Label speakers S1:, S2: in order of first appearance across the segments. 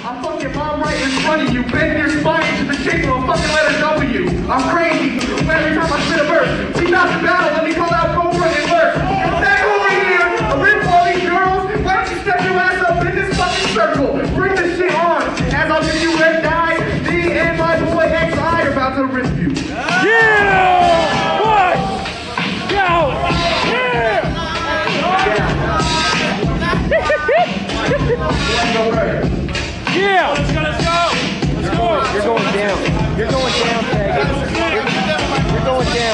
S1: I'm fucking bomb right in front of you, bend your spine into the shape of a fucking letter W. I'm crazy. Every time I spit a verse, we not the battle. Let me call out Cobra and Lerk. Come back over here. I rip all these girls. Why don't you step your ass up in this fucking circle? Bring this shit on. As I'll give you red dye, me and my boy XI are about to rip you.
S2: Yeah! What? Go! Yeah! Yeah! Let's go! Let's go!
S3: You're going down. You're going down, Peggy. You're going down.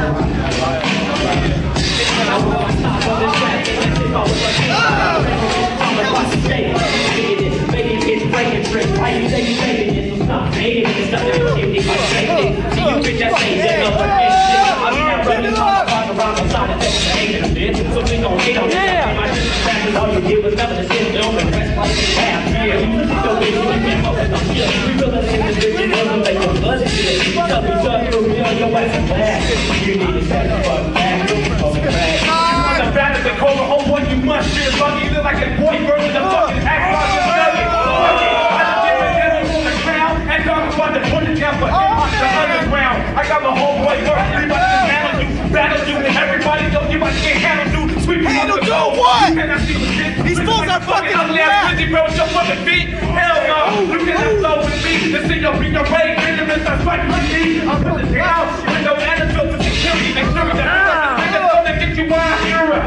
S2: Cobra, oh boy, you must be a buggy. You look like a boy version of fucking act like you're nugget. I just give a devil on the ground and talk about the put it down, but in the underground. I got my homeboy girl, everybody can handle you, battle you, and everybody don't give a shit, handle you, sweep you
S4: handle
S2: up the
S4: do
S2: goal.
S4: what?
S2: You cannot see what's this.
S4: These fools are fucking
S2: ugly ass busy, bro, with your fucking feet. Hell no, you cannot flow with me. This thing don't beat your way, Benjamin starts fighting with me. I'm putting down with no antidote to security. Make sure that I'm gonna get you my hero.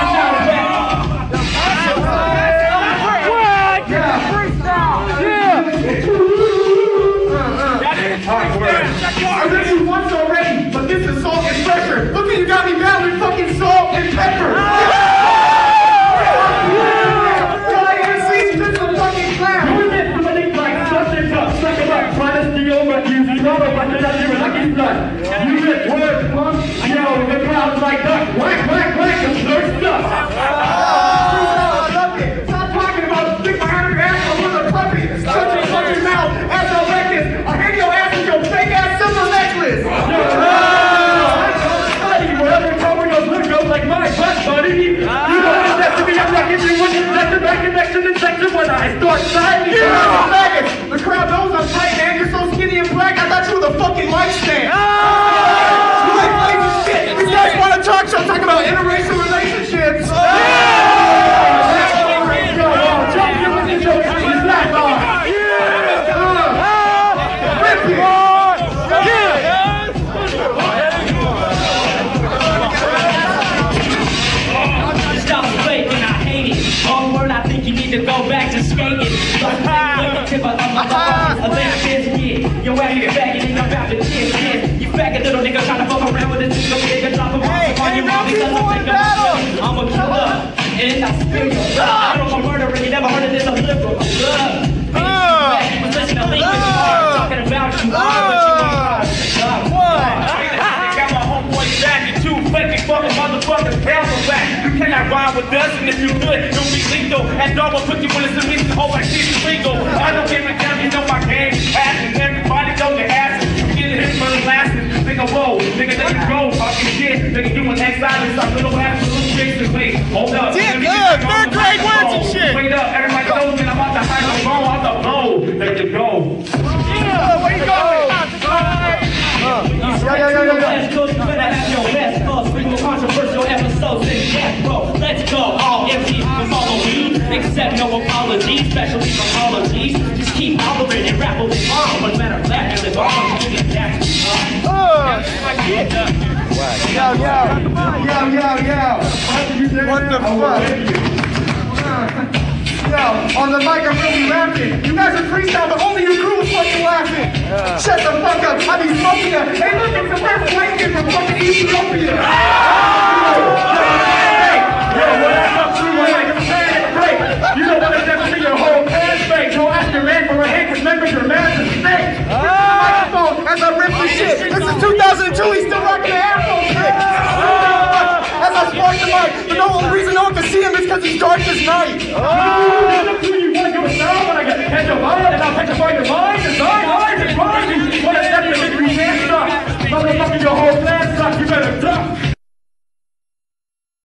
S1: I read you once already, but this is salt and pressure. Look at you got me battling fucking salt and pepper. All I ever see is just a fucking clown.
S2: Doing this to believe like such and such. Suck it up, try to steal, but you know but you're not your lucky blood. You get words, punk. Yo, the crowd's like duck. Whack, whack, whack, and there's stuff.
S1: Stop talking about stick behind your ass with a puppy. Shut your fucking mouth as a reckless. I'll hang your ass with your fake ass silver necklace.
S2: Wherever Cobra goes like my butt, buddy. You don't have that to be. I'm rocking you when you sector back connection and sector when I start signing.
S1: The crowd knows I'm tight, man. You're so skinny and black. I thought you were the fucking light stand. You like lazy shit. These guys want to talk, so I'm talking about interracial relationships.
S5: To go back to skating. Your ass is begging and I'm about to kiss. You faggot little nigga trying to fuck around with a single nigga. Drop a bomb on your mom because I'm a killer. And I spill your blood. I don't know murder and you never heard of this. I'm liberal. You was listening to Lincoln Park talking about you are what you are. I got my homeboy back and two fucking motherfuckers hell back. You cannot rhyme with us, and if you could, you'll be lethal. And dog will put you in a submission hole like this is legal. I don't give a damn, you know my game. Asking everybody know your asses. You get hit for the glasses. Nigga, whoa, nigga, let you go. Talking shit, nigga, you an exiles. Some little absolute chasing. Wait, hold up.
S4: Third grade words and shit.
S5: Wait up, everybody knows that I'm out the high the bone, out the blow. Let you go.
S4: Yeah, where you going?
S5: West Coast, you better have your best cause. We will controversial episodes in death row. Let's go, all empty from all of you. Accept no apologies, especially apologies. Just keep hollering and rap with on. But matter of fact, you're the bomb. You get that.
S1: Yo.
S4: What the fuck?
S1: Yo, on the mic I'm really rapping. You guys are freestyle, but only your crew is fucking laughing. Shut the fuck up, I be smoking up. Hey look, it's the first white kid from fucking Ethiopia. Hey, yo, when I come through, I'm like a fan break. You don't want to step to your whole pants fake. Go ask your man for a hand, remember your man's a snake. Microphone as I rip the shit. This is 2002, he's still rocking the Afro shit. As I spark the mic, but the only reason no one can see him is because he's dark as night.
S2: You want to give a sound when I get catch a line and I'll petrify your mind, design lines and rhymes. You want to step in the victory dance stop. Motherfucking your whole plan sucks, you better duck.